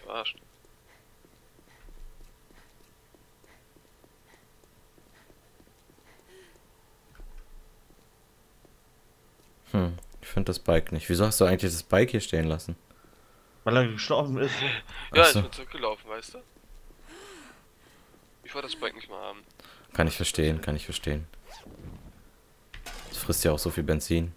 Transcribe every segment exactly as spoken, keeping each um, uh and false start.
verarscht. Hm, ich finde das Bike nicht. Wieso hast du eigentlich das Bike hier stehen lassen? Weil er gestorben ist. Ach Ja, ich so, bin zurückgelaufen, weißt du? Ich wollte das Bike nicht mehr haben. kann ich Was ist das verstehen, denn? kann ich verstehen. Das frisst ja auch so viel Benzin.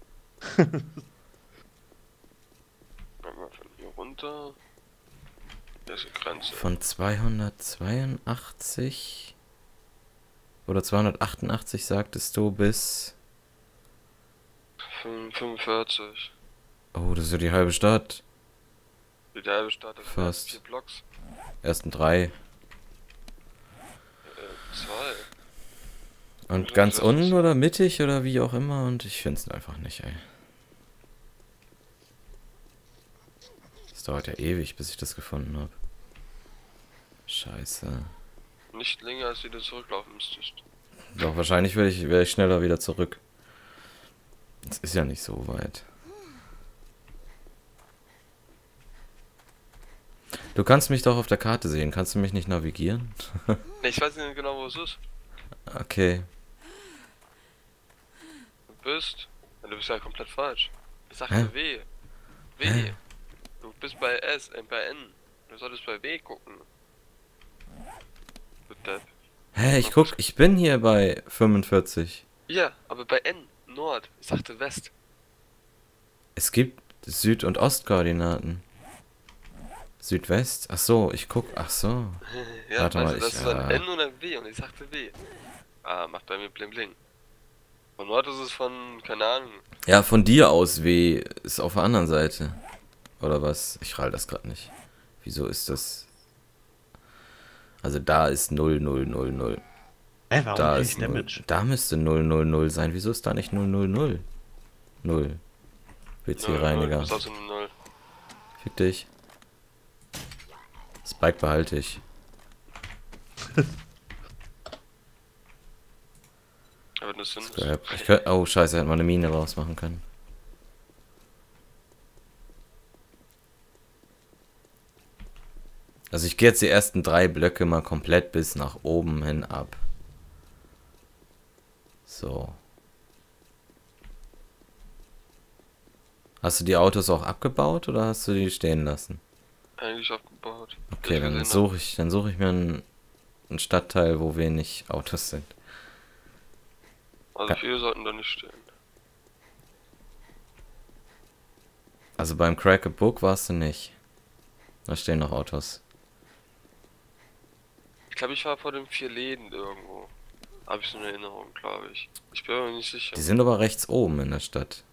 Einmal von hier runter. Da ist die Grenze. Von zweihundertzweiundachtzig oder zweihundertachtundachtzig sagtest du bis... fünfundvierzig. Oh, das ist ja die halbe Stadt. Die halbe Stadt ist erst vier Fast. Blocks. Ersten drei. Äh, zwei. Und Stimmt, ganz das ist unten so. oder mittig oder wie auch immer. Und ich finde es einfach nicht, ey. Das dauert ja ewig, bis ich das gefunden habe. Scheiße. Nicht länger, als wie du zurücklaufen müsstest. Doch, wahrscheinlich werde ich, werd ich schneller wieder zurück. Es ist ja nicht so weit. Du kannst mich doch auf der Karte sehen. Kannst du mich nicht navigieren? Ne, ich weiß nicht genau, wo es ist. Okay. Du bist. Ja, du bist ja komplett falsch. Ich Hä? sagte W. W. Hä? Du bist bei S, äh, bei N. Du solltest bei W gucken. Du Depp. Hä, ich guck, ich bin hier bei fünfundvierzig. Ja, aber bei N, Nord. Ich sagte West. Es gibt Süd- und Ostkoordinaten. Südwest? Ach so, ich guck, ach so. Ja, Warte weißt mal, du, das ich, ist ein äh, N und ein W und ich sagte W. Ah, macht bei mir bling bling. Von Nord ist es von, keine Ahnung. Ja, von dir aus W ist auf der anderen Seite. Oder was? Ich rall das gerade nicht. Wieso ist das? Also da ist null null null null. Hä, warum Da krieg ist ich null. Damage? Da müsste null null null sein. Wieso ist da nicht null null null? null. null, null, W C-Reiniger. das ist also eine null. Fick dich. Spike behalte ich. Aber das sind. Scrap. Ich könnt, oh, scheiße, hätte man eine Mine rausmachen können. Also ich gehe jetzt die ersten drei Blöcke mal komplett bis nach oben hin ab. So. Hast du die Autos auch abgebaut oder hast du die stehen lassen? Eigentlich aufgebaut. Okay, Ich dann gesehen suche ich, dann suche ich mir einen, einen Stadtteil, wo wenig Autos sind. hab. Also viele sollten da nicht stehen. Also beim Crack a Book warst du nicht. Da stehen noch Autos. Ich glaube, ich war vor den vier Läden irgendwo. Habe ich so eine Erinnerung, glaube ich. Ich bin mir nicht sicher. Die sind aber rechts oben in der Stadt.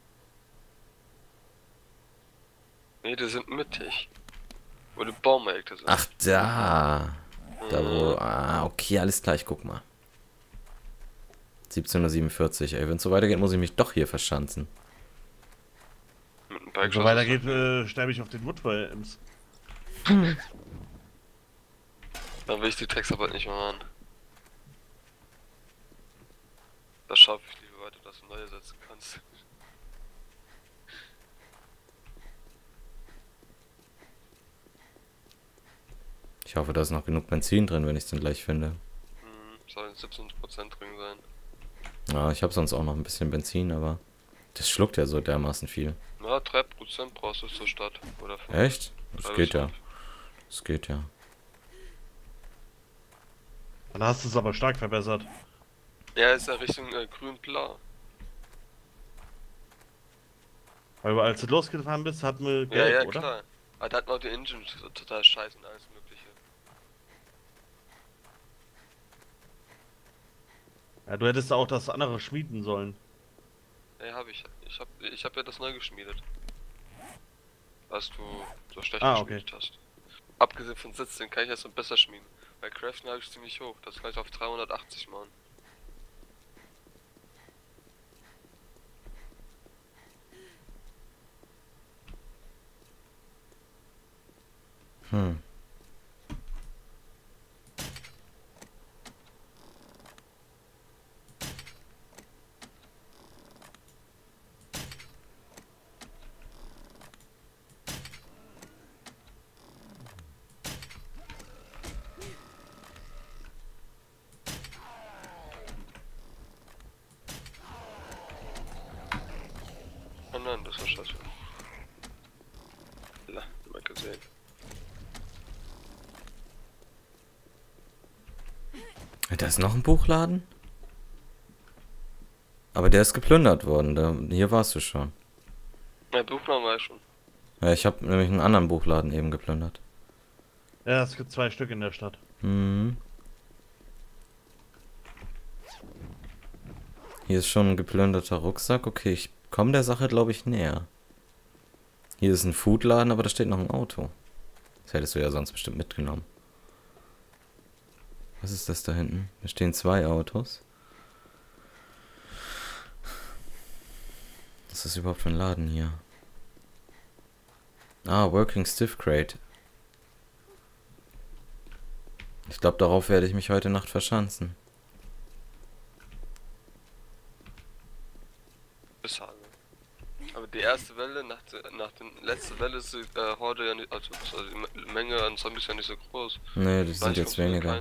Nee, die sind mittig. Wo die Baumärkte sind. Ach, da. Da wo. Mhm. Ah, okay, alles klar, ich guck mal. siebzehn Uhr siebenundvierzig, ey. Wenn es so weitergeht, muss ich mich doch hier verschanzen. Mit dem Wenn Bike so weitergeht, äh, sterbe ich auf den Woodwell-Ems. Dann will ich die Textarbeit nicht mehr machen. Das schaffe ich lieber weiter, dass du neue setzen kannst. Ich hoffe, da ist noch genug Benzin drin, wenn ich es dann gleich finde. Hm, sollen siebzehn Prozent drin sein. Ja, ich habe sonst auch noch ein bisschen Benzin, aber das schluckt ja so dermaßen viel. Na, drei Prozent brauchst du zur Stadt. Oder fünf. Echt? Das Drei geht bis ja. fünf. Das geht ja. Dann hast du es aber stark verbessert. Ja, ist ja Richtung äh, grün-blau. Weil als du losgefahren bist, hatten wir Ja, gelb, ja, oder? klar. Aber da hat man auch die Engine so total scheiße und alles mögliche. Ja, du hättest auch das andere schmieden sollen. Ja, hab ich. Ich hab, ich hab ja das neu geschmiedet. Was du so schlecht Ah, okay. geschmiedet hast. Abgesehen von Sitzen kann ich das so besser schmieden. Bei Craften habe ich ziemlich hoch. Das kann ich auf dreihundertachtzig machen. Hm. gesehen. Da ist noch ein Buchladen? Aber der ist geplündert worden. Da, hier warst du schon. Ja, Buchladen war ich schon. Ja, ich habe nämlich einen anderen Buchladen eben geplündert. Ja, es gibt zwei Stück in der Stadt. Mhm. Hier ist schon ein geplünderter Rucksack. Okay, ich komme der Sache, glaube ich, näher. Hier ist ein Foodladen, aber da steht noch ein Auto. Das hättest du ja sonst bestimmt mitgenommen. Was ist das da hinten? Da stehen zwei Autos. Was ist das überhaupt für ein Laden hier? Ah, Working Stiff Crate. Ich glaube, darauf werde ich mich heute Nacht verschanzen. Sagen. Aber die erste Welle, nach der, nach der letzten Welle ist die äh, Horde ja nicht, also, also die Menge an Zombies ja nicht so groß. Nee, die sind Manche jetzt kommen weniger. keine.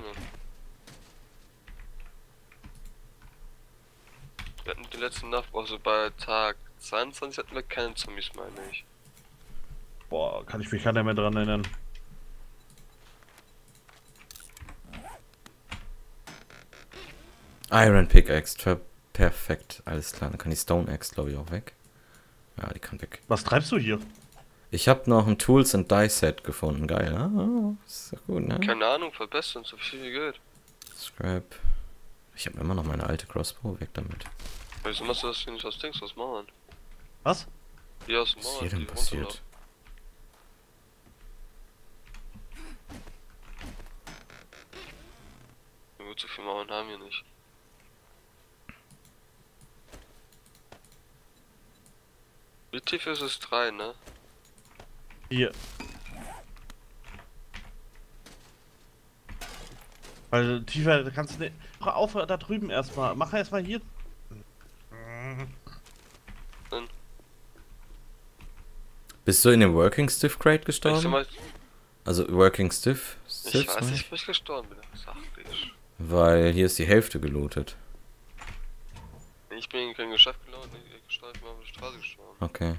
Wir hatten die letzte Nacht, also bei Tag zweiundzwanzig hatten wir keine Zombies, meine ich. Boah, kann ich mich gar nicht mehr dran erinnern. Iron Pickaxe, per perfekt, alles klar. Dann kann die Stone Axe, glaube ich, auch weg. Ja, die kann weg. Was treibst du hier? Ich habe noch ein Tools and Die Set gefunden. Geil, ah, ist doch gut, ne? Keine Ahnung, verbessern, so viel wie geht. Scrap. Ich habe immer noch meine alte Crossbow, weg damit. Wieso machst du das hier nicht aus Dings, aus Mauern? Was? Hier aus Was Mauern, ist hier denn die passiert? runterlaufen. Na gut, so viele Mauern haben wir nicht. Wie tief ist es? Drei, ne? Hier. Weil tiefer kannst du nicht. Hör auf, da drüben erstmal. Mach erstmal hier. Bist du in dem Working Stiff Crate Ich, gestorben? mal, Also Working Stiff? ich Stiffs, weiß ne? nicht, wo ich gestorben bin. Sachlich. Weil hier ist die Hälfte gelootet. Ich bin in kein Geschäft gelaufen, ich gestorben, ich bin auf der Straße gestorben. Okay.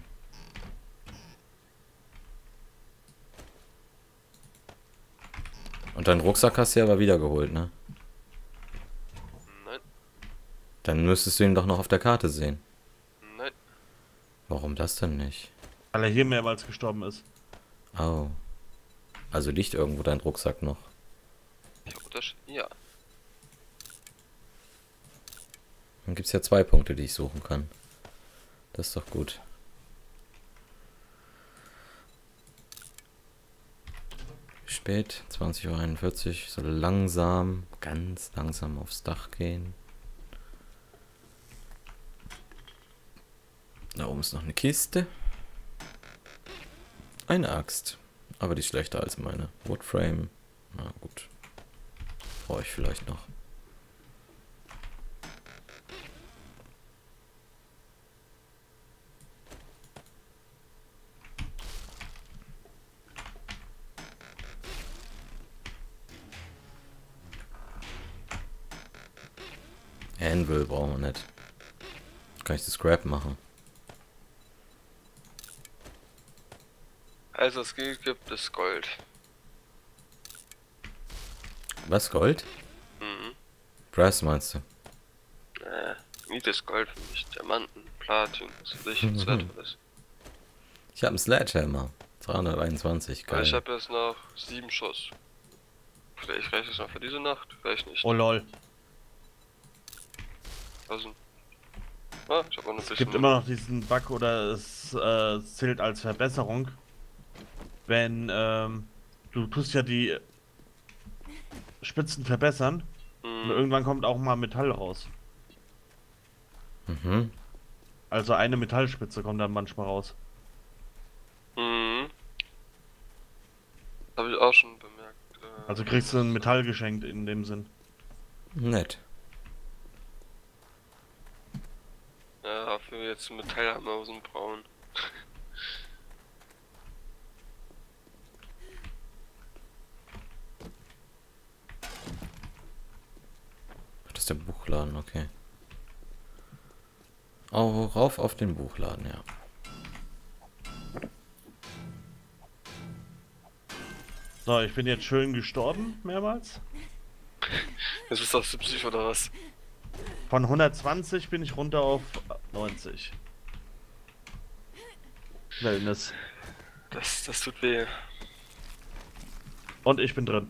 Und deinen Rucksack hast du ja aber wiedergeholt, ne? Nein, Dann müsstest du ihn doch noch auf der Karte sehen. nein. Warum das denn nicht? Weil er hier mehrmals gestorben ist. Oh. Also liegt irgendwo dein Rucksack noch. Ja, Unterschied? Ja. Dann gibt es ja zwei Punkte, die ich suchen kann. Das ist doch gut. Wie spät? zwanzig Uhr einundvierzig. Ich soll langsam, ganz langsam aufs Dach gehen. Da oben ist noch eine Kiste. Eine Axt. Aber die ist schlechter als meine. Woodframe. Na gut. Brauche ich vielleicht noch. Anvil brauchen wir nicht. Kann ich das Scrap machen? Also es gibt, gibt es Gold. Was, Gold? Mhm. Brass meinst du? Äh, nicht das Gold für mich. Diamanten, Platin, was weiß ich, was wertvolles. Ich habe einen Sledgehammer. dreihunderteinundzwanzig, Weil ich geil. habe jetzt noch sieben Schuss. Vielleicht reicht es noch für diese Nacht, vielleicht nicht. Oh lol. Also, ah, ich habe auch noch ein Es bisschen. gibt immer noch diesen Bug oder es äh, zählt als Verbesserung. Wenn ähm, du tust ja die Spitzen verbessern und Mhm. irgendwann kommt auch mal Metall raus. Mhm. Also eine Metallspitze kommt dann manchmal raus. Mhm. Habe ich auch schon bemerkt. Äh, Also kriegst du ein Metall geschenkt in dem Sinn. Nett. Ja, für jetzt Metallhammer aus dem Braun. Das ist der Buchladen, okay. Oh, rauf auf den Buchladen, ja. So, ich bin jetzt schön gestorben, mehrmals. Jetzt bist du auf siebzig oder was? Von hundertzwanzig bin ich runter auf neunzig. Wellness. Das, das tut weh. Und ich bin drin.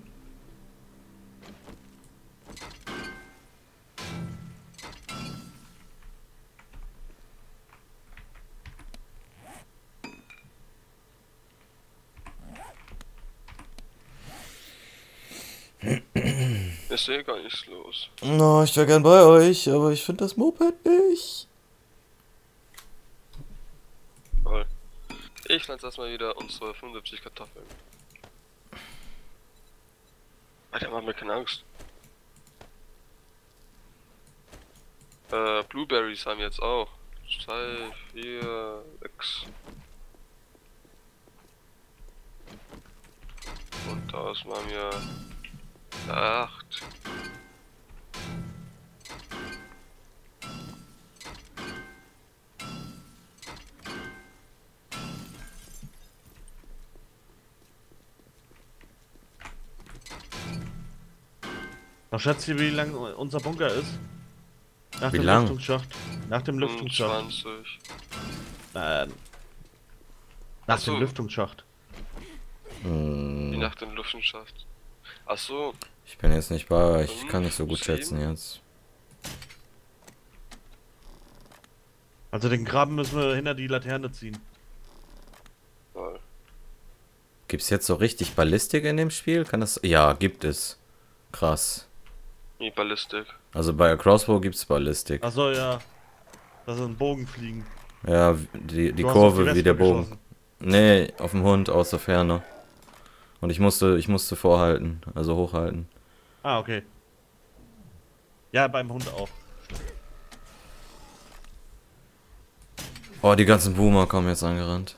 Ich sehe gar nichts los. No, ich wäre gern bei euch, aber ich finde das Moped nicht. Toll. Ich pflanze erstmal wieder unsere fünfundsiebzig Kartoffeln. Alter, mach mir keine Angst. Äh, Blueberries haben wir jetzt auch. zwei, vier, sechs. Und daraus machen wir acht. Noch schätzt ihr, wie lang unser Bunker ist? Nach Wie dem lang? Lüftungsschacht. Nach dem Lüftungsschacht. fünfundzwanzig. Nein. Nach Ach so. dem Lüftungsschacht. Wie Hm, nach dem Lüftungsschacht. Ach so. ich bin jetzt nicht bei euch, ich kann nicht so gut Sieben. schätzen jetzt. Also den Graben müssen wir hinter die Laterne ziehen. Toll. Gibt's jetzt so richtig Ballistik in dem Spiel? Kann das? Ja, gibt es. Krass. Wie Ballistik. Also bei Crossbow gibt's Ballistik. Achso, ja. Das ist ein Bogenfliegen. Ja, die, die Du hast auf Kurve Wespe wie der Bogen. geschossen. Nee, auf dem Hund aus der Ferne. Und ich musste, ich musste vorhalten, also hochhalten. Ah, okay. Ja, beim Hund auch. Oh, die ganzen Boomer kommen jetzt angerannt.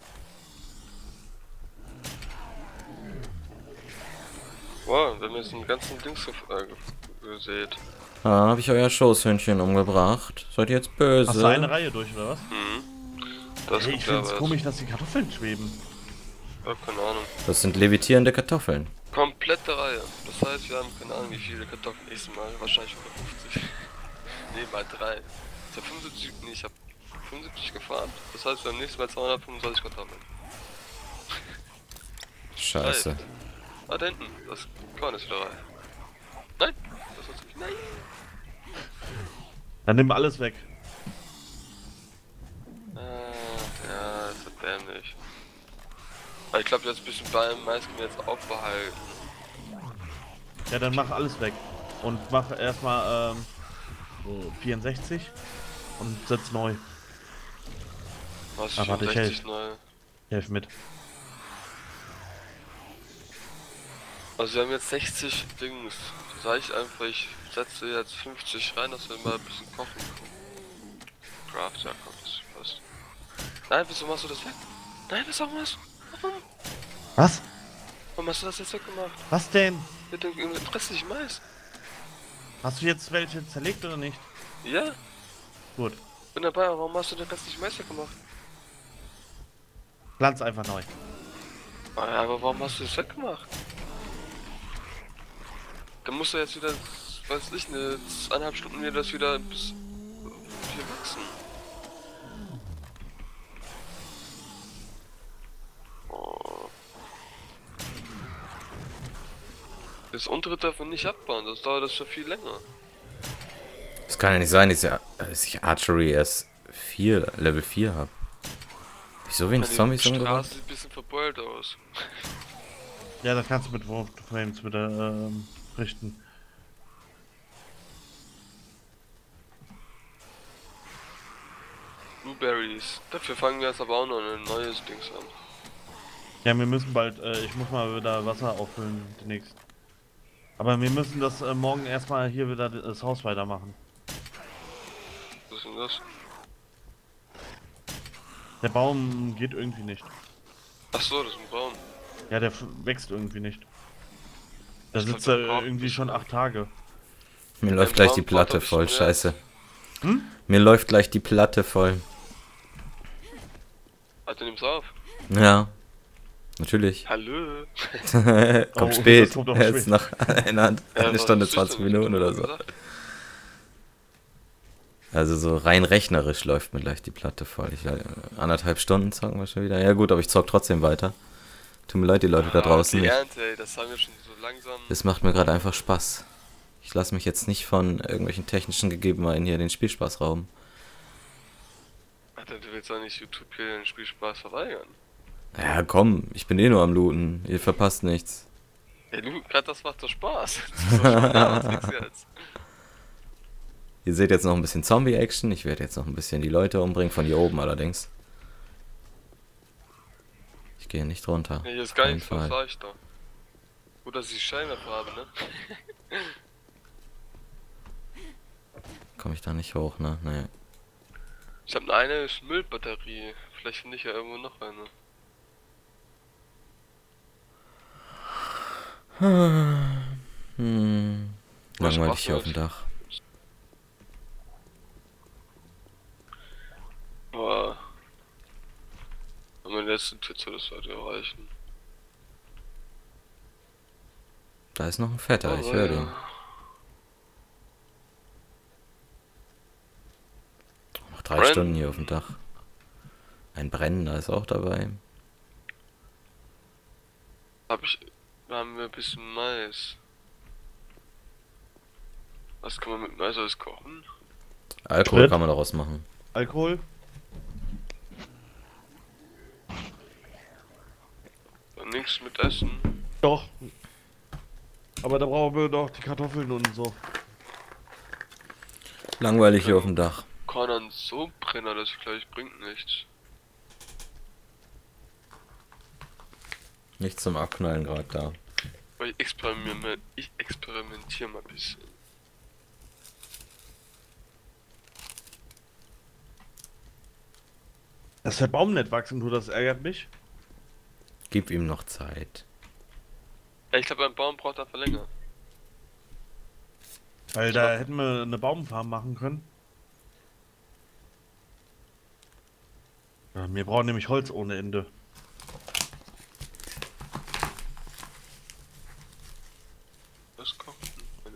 Wow, wir haben jetzt einen ganzen Dings gef- äh, ge- gesehen. Ah, hab ich euer Schoßhündchen umgebracht. Seid ihr jetzt böse? Hast du eine Reihe durch, oder was? Mhm. Das Hey, ist ich klar, find's was. komisch, dass die Kartoffeln schweben. Ja, keine Ahnung. Das sind levitierende Kartoffeln. Komplette Reihe. Das heißt, wir haben keine Ahnung, wie viele Kartoffeln. Nächstes Mal wahrscheinlich hundertfünfzig. Nee, mal drei. Ich hab fünfundsiebzig, nee, ich hab fünfundsiebzig gefahren. Das heißt, wir haben nächstes Mal zweihundertfünfundzwanzig Kartoffeln. Scheiße. Right. Ah, da hinten. Das Korn ist wieder rein. Nein! Das war zu viel. Nein! Dann nimm alles weg. Ah, ja, das ist erbärmlich. Aber ich glaube, jetzt ein bisschen beim meisten jetzt aufbehalten. Ja, dann mach alles weg. Und mach erstmal ähm, so vierundsechzig und setz neu. Was Ah, warte, ich vierundsechzig helf. neu. Helf mit. Also wir haben jetzt sechzig Dings. Das heißt einfach, ich setze jetzt fünfzig rein, dass wir mal ein bisschen kochen können. Craft, ja komm, das passt. Nein, wieso machst du das weg? Nein, wieso machst du? Warum? Was? Warum hast du das jetzt weggemacht? Was denn? Mit dem restlichen Mais? Hast du jetzt welche zerlegt oder nicht? Ja, Gut. bin dabei, aber warum hast du den restlichen Mais weggemacht? Pflanz einfach neu. Ah ja, aber warum hast du das weggemacht? Dann musst du jetzt wieder, weiß ich, eine eineinhalb Stunden mir das wieder bis hier wachsen. Oh. Das untere darf man nicht abbauen, das dauert das schon viel länger. Das kann ja nicht sein, dass ich, dass ich Archery erst vier, Level vier habe. Wieso wenig Ja, Zombies die umgebracht? Straße sieht ein bisschen verbeult aus. Ja, das kannst du mit Warframes wieder ähm, richten. Blueberries. Dafür fangen wir jetzt aber auch noch ein neues Dings an. Ja, wir müssen bald, äh, ich muss mal wieder Wasser auffüllen demnächst. Aber wir müssen das äh, morgen erstmal hier wieder das Haus weitermachen. Was ist denn das? Der Baum geht irgendwie nicht. Ach so, das ist ein Baum. Ja, der f- wächst irgendwie nicht. Da Ich sitzt glaub, er der braucht irgendwie ein schon bisschen. acht Tage. Mir läuft Ein gleich die Baum braucht Platte ein bisschen voll, mehr. scheiße. Hm? Mir läuft gleich die Platte voll. Alter, nimm's auf. Ja. Natürlich. Hallo? Kommt Oh, spät. das kommt auch Er spät. ist nach einer, Ja, eine was Stunde, ist zwanzig denn? Ich Minuten hab oder doch so. gesagt. Also so rein rechnerisch läuft mir gleich die Platte voll. Ich, äh, anderthalb Stunden zocken wir schon wieder. Ja gut, aber ich zock trotzdem weiter. Tut mir leid, die Leute da Ah, draußen. die Ich, Ernte, ey, das haben wir schon so langsam. es macht mir gerade einfach Spaß. Ich lasse mich jetzt nicht von irgendwelchen technischen Gegebenheiten hier den Spielspaß rauben. Alter, du willst doch nicht YouTube hier den Spielspaß verweigern. Ja komm, ich bin eh nur am Looten. Ihr verpasst nichts. Ey, du, grad das macht doch Spaß. Das ist doch schon da, was jetzt? Ihr seht jetzt noch ein bisschen Zombie-Action. Ich werde jetzt noch ein bisschen die Leute umbringen, von hier oben allerdings. Ich gehe nicht runter. Ja, hier ist gar Keinen nichts, Fall. was sag ich doch. Gut, dass ich Scheinwerfer habe, ne? Komme ich da nicht hoch, ne? Nee. Ich habe eine Müllbatterie. Vielleicht finde ich ja irgendwo noch eine. Hm. Was Langweilig macht hier auf das? dem Dach. Aber am letzten Tür soll das heute erreichen. Da ist noch ein Fetter, ich höre den. Noch drei Brenn. Stunden hier auf dem Dach. Ein Brennender ist auch dabei. Hab ich. Da haben wir ein bisschen Mais. Was kann man mit Mais alles kochen? Alkohol Sprit. kann man daraus machen. Alkohol? Dann nichts mit Essen. Doch. Aber da brauchen wir doch die Kartoffeln und so. Langweilig hier auf dem Dach. Korn so Brenner, das gleich bringt nichts. Nichts zum Abknallen gerade da. Aber ich experimentiere, ich experimentiere mal ein bisschen. Dass der Baum nicht wachsen tut, das ärgert mich. Gib ihm noch Zeit. Ja, ich glaube, ein Baum braucht dafür länger. Weil da hätten wir eine Baumfarm machen können. Ja, wir brauchen nämlich Holz ohne Ende. Was kochen? Nö.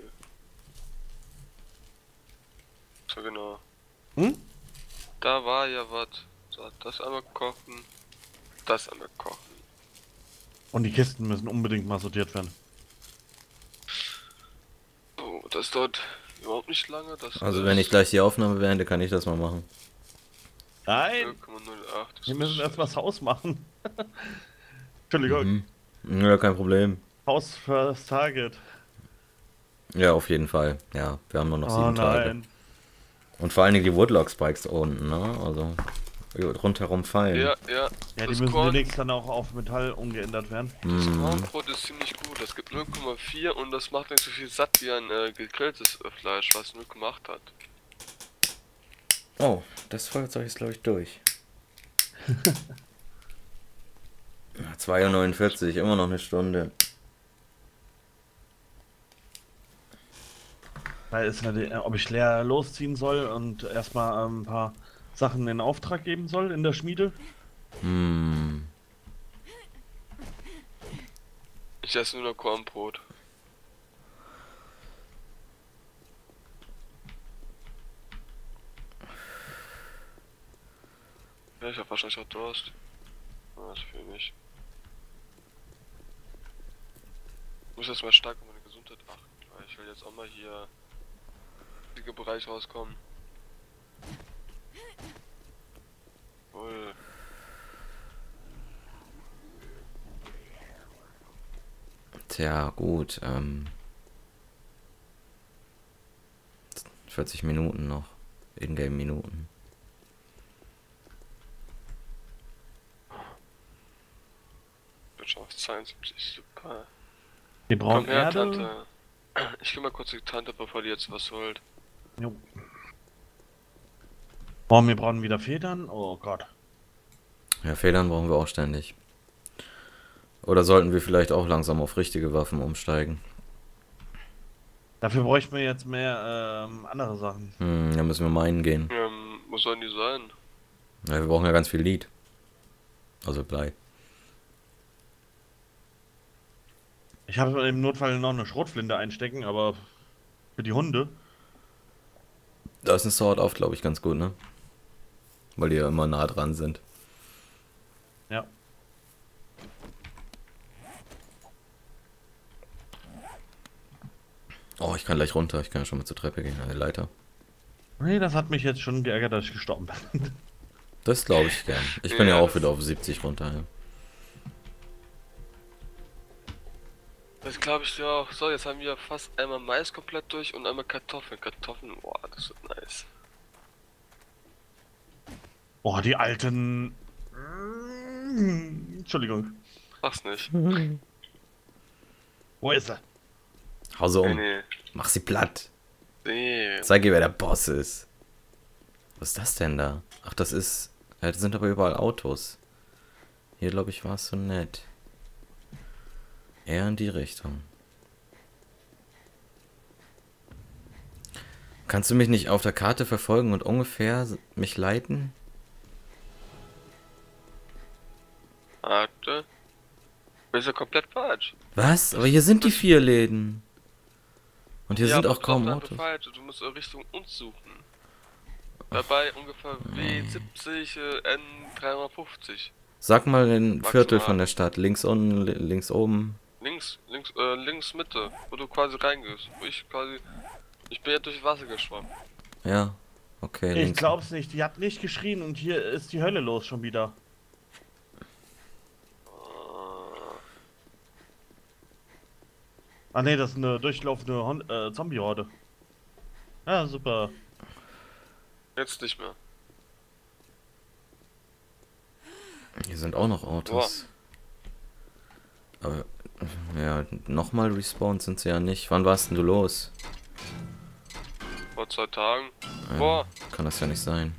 So genau. Hm? Da war ja was. So, das einmal kochen. Das einmal kochen. Und die Kisten müssen unbedingt mal sortiert werden. So, das dauert überhaupt nicht lange. Das Also ist wenn ich gleich die Aufnahme beende, kann ich das mal machen. Nein! null Komma null acht. das Wir müssen ist- erstmal das Haus machen. Entschuldigung. Mhm. Ja, kein Problem. Haus first target. Ja, auf jeden Fall. Ja, wir haben nur noch Oh sieben Tage. nein. Und vor allen Dingen die Woodlock-Spikes unten, ne? Also rundherum fallen. Ja, ja. Ja, die das müssen Korn, demnächst dann auch auf Metall umgeändert werden. das Mhm. Kornbrot ist ziemlich gut. Das gibt null Komma vier und das macht nicht so viel satt wie ein äh, gegrilltes äh, Fleisch, was null Komma acht hat. Oh, das Feuerzeug ist glaube ich durch. zwei Uhr neunundvierzig, immer noch eine Stunde. Da ist ja die, ob ich leer losziehen soll und erstmal ähm, ein paar Sachen in Auftrag geben soll in der Schmiede. Hm. Ich esse nur noch Kornbrot. Ja, ich hab wahrscheinlich auch Durst. Ah, das für mich. Ich muss erstmal stark auf meine Gesundheit achten. Weil ich will jetzt auch mal hier im Bereich rauskommen. Wohl. Tja, gut. Ähm, vierzig Minuten noch. Ingame-Minuten. Bin schon auf zweiundsiebzig, super. Wir brauchen Komm her, Erde. Tante. Ich geh mal kurz die Tante, bevor die jetzt was holt. Jo. Oh, wir brauchen wieder Federn. Oh Gott. Ja, Federn brauchen wir auch ständig. Oder sollten wir vielleicht auch langsam auf richtige Waffen umsteigen? Dafür bräuchten wir jetzt mehr ähm, andere Sachen. Hm, dann müssen wir meinen gehen. Ähm, wo sollen die sein? Ja, wir brauchen ja ganz viel Lead. Also Blei. Ich habe im Notfall noch eine Schrotflinte einstecken, aber für die Hunde. Da ist ein Sword auf, glaube ich, ganz gut, ne? Weil die ja immer nah dran sind. Ja. Oh, ich kann gleich runter. Ich kann ja schon mal zur Treppe gehen, eine Leiter. Nee, das hat mich jetzt schon geärgert, dass ich gestorben bin. Das glaube ich gern. Ich bin ja, Ja, auch das- wieder auf siebzig runter. Ja. Das glaube ich dir auch. So, jetzt haben wir fast einmal Mais komplett durch und einmal Kartoffeln. Kartoffeln, boah, das wird nice. Boah, die alten. Entschuldigung. Mach's nicht. Wo ist er? Hau sie Nee, um. nee. Mach sie platt. Nee. Zeig ihr, wer der Boss ist. Was ist das denn da? Ach, das ist... Ja, das sind aber überall Autos. Hier, glaube ich, war es so nett. Eher in die Richtung. Kannst du mich nicht auf der Karte verfolgen und ungefähr mich leiten? Warte. Bist ja komplett falsch. Was? Aber hier sind die vier Läden. Und hier Ja, sind aber auch kaum doch, Autos. falsch. Du musst in Richtung uns suchen. Dabei ungefähr W siebzig, äh, N dreihundertfünfzig. Sag mal den Maximal. Viertel von der Stadt. Links unten, li- links oben. Links, links, äh, links Mitte, wo du quasi reingehst. Wo ich quasi. Ich bin ja durch Wasser geschwommen. Ja. Okay, Ich links. glaub's nicht. Die hat nicht geschrien und hier ist die Hölle los schon wieder. Ah ne, das ist eine durchlaufende Hon äh, Zombie-Horde. Ja, super. Jetzt nicht mehr. Hier sind auch noch Autos. Aber, ja, nochmal respawned sind sie ja nicht. Wann warst denn du los? Vor zwei Tagen. Ja, Boah. kann das ja nicht sein.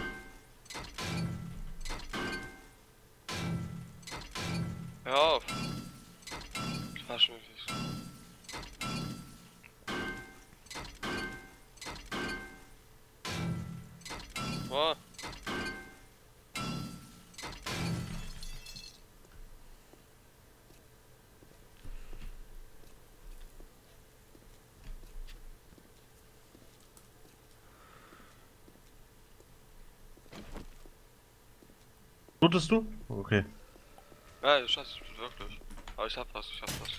Hör auf. Verarsch mich nicht. Boah. Blutest du? Okay. Ja, du schaffst es wirklich. Aber ich hab was, ich hab was.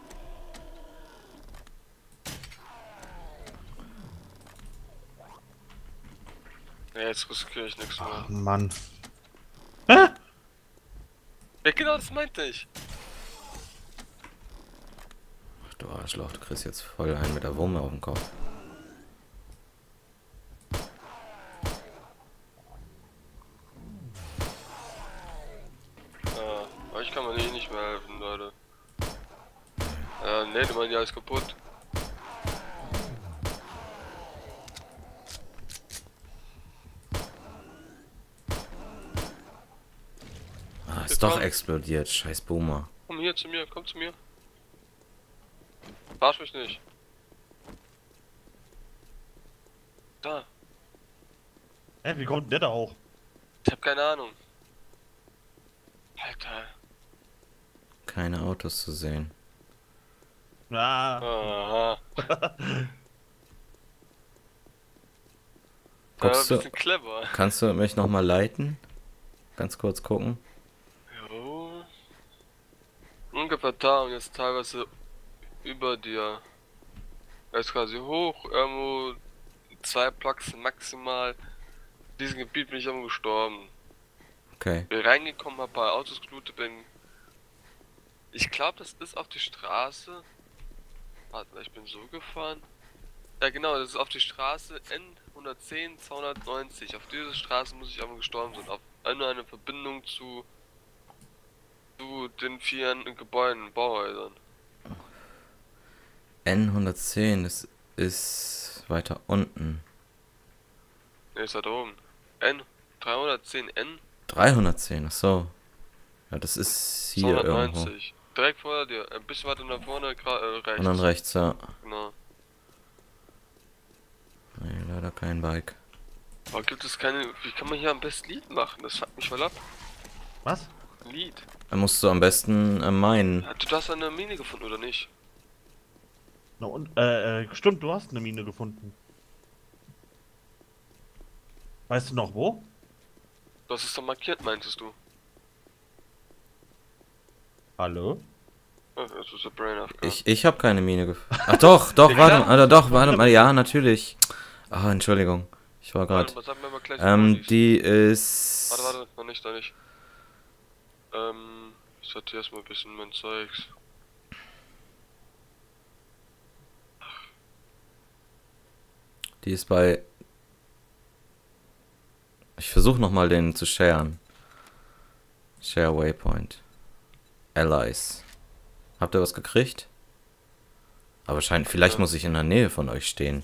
Ja, jetzt riskiere ich nichts mehr. Ach, Mann. Hä? Ja, genau das meinte ich. Ach du Arschloch, du kriegst jetzt voll einen mit der Wumme auf den Kopf. Ja, aber ich kann mir eh nicht mehr helfen, Leute. Ja, ne, die machen ja alles kaputt. Ah, ist Jetzt doch komm. explodiert. Scheiß Boomer. Komm hier zu mir, komm zu mir. Verarsch mich nicht. Da, Hä, wie kommt denn der da hoch? ich hab keine Ahnung. Alter. Keine Autos zu sehen. Ah, Aha. Guckst ja, du- ein bisschen clever. Kannst du mich nochmal leiten? Ganz kurz gucken. Jo. Ungefähr da und jetzt teilweise über dir. Er ist quasi hoch, irgendwo zwei Blocks maximal. In diesem Gebiet bin ich irgendwo gestorben. Okay. Bin reingekommen, hab ein paar Autos gelootet, bin. Ich glaube, das ist auf die Straße. Warte mal, ich bin so gefahren. Ja, genau, das ist auf die Straße N hundertzehn zweihundertneunzig. Auf diese Straße muss ich aber gestorben sein. Auf eine, eine Verbindung zu. zu den vier Gebäuden, Bauhäusern. N hundertzehn, das ist weiter unten. Ne, ist da oben. N dreihundertzehn N dreihundertzehn, ach so. Ja, das ist hier irgendwo. zweihundertneunzig. Direkt vor dir, ein bisschen weiter nach vorne, gra- äh, rechts. Und dann rechts, ja. Genau. Nee, leider kein Bike. Aber gibt es keine. Wie kann man hier am besten Lied machen? Das fuckt mich voll ab. was? Ein Lied. Dann musst du am besten äh, meinen. Ja, du hast eine Mine gefunden, oder nicht? Na und, äh, äh, stimmt, du hast eine Mine gefunden. Weißt du noch wo? Das ist doch markiert, meintest du? Hallo? Ja, das ist der Brain aufgehört. Ich, ich habe keine Mine gefunden. Ach doch, doch, warte mal, also doch, warte mal, ja, natürlich. Ah, Entschuldigung. Ich war Warte gerade. mal, sag mir mal gleich, Ähm, wo die ist. Warte, warte, noch nicht, noch nicht. Ähm, ich sortiere erstmal ein bisschen mein Zeugs. Die ist bei. Ich versuche nochmal den zu sharen. Share Waypoint. Allies. Habt ihr was gekriegt? Aber wahrscheinlich, vielleicht muss ich in der Nähe von euch stehen.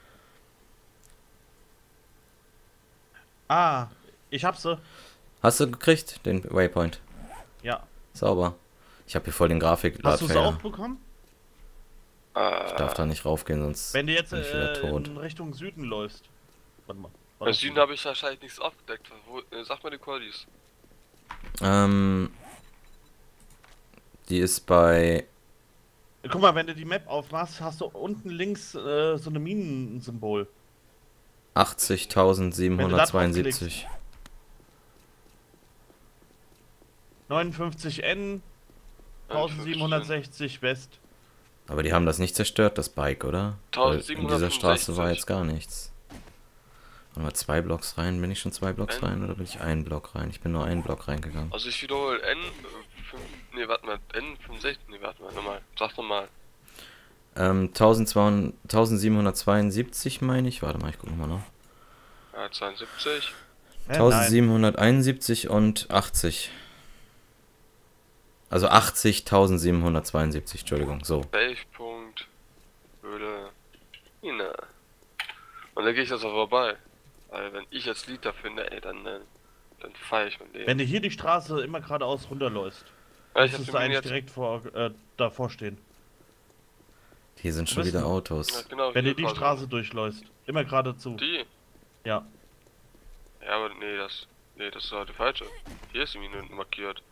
Ah, ich hab sie. Hast du gekriegt, den Waypoint? Ja. Sauber. Ich habe hier voll den grafik Hast du sie auch Ich bekommen? Äh, darf da nicht raufgehen, sonst Wenn du jetzt bin ich wieder äh, tot. in Richtung Süden läufst. Warte mal. Bei Warte Süden mal. habe ich wahrscheinlich nichts aufgedeckt. Wo, äh, sag mal die Qualities. Ähm. Die ist bei. Guck mal, wenn du die Map aufmachst, hast du unten links äh, so eine Minensymbol. achtzigtausendsiebenhundertzweiundsiebzig. neunundfünfzig N, tausendsiebenhundertsechzig West. Aber die haben das nicht zerstört, das Bike, oder? Weil in dieser Straße war jetzt gar nichts. Warte mal, zwei Blocks rein. Bin ich schon zwei Blocks N? rein oder bin ich einen Block rein? Ich bin nur einen Block reingegangen. Also ich wiederhole N. fünf, nee, warte mal. N fünfundsechzig. Nee, warte mal. Nochmal. Sag nochmal. Ähm, eintausendzweihundert tausendsiebenhundertzweiundsiebzig meine ich. Warte mal, ich guck nochmal nach. Ja, zweiundsiebzig. Hä, tausendsiebenhunderteinundsiebzig und achtzig. Also achtzig, tausendsiebenhundertzweiundsiebzig, Entschuldigung, so. Wave-Punkt. Höhle. Mine. Und dann gehe ich das auch vorbei. Weil wenn ich jetzt Liter finde, ey, dann, äh, dann feiere ich mein Leben. Wenn du hier die Straße immer geradeaus runterläufst, Ja, ich hab müsstest die du Mine eigentlich jetzt. direkt vor, äh, davor stehen. Hier sind schon bist wieder du? Ja, Autos. genau, Wenn hier du die quasi. Straße durchläufst. Immer geradezu. Die? Ja. Ja, aber nee, das. Nee, das ist halt die falsche. Hier ist die Mine markiert.